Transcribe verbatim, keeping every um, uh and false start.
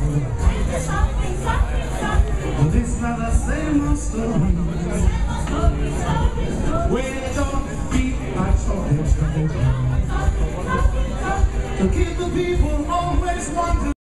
But it's not the same old story. We're gonna be like talking, talking, talking. To keep the people always wondering.